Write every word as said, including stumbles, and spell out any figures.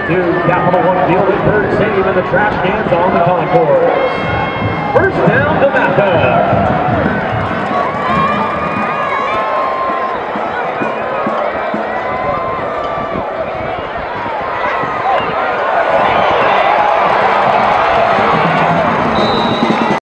to Capital One Field at Bird Stadium, and the trash cans on the concourse.